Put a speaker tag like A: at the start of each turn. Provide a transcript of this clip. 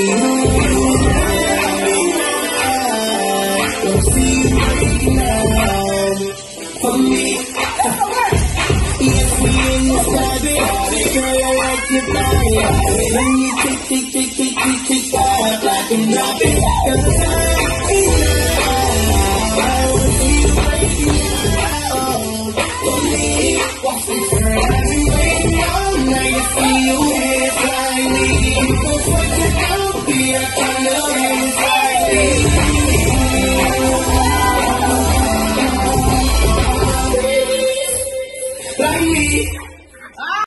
A: For me, yes, we in this party. Girl, I like your body. When you tick, tick, tick, tick, tick, tick, tick, I can drop it. 'Cause I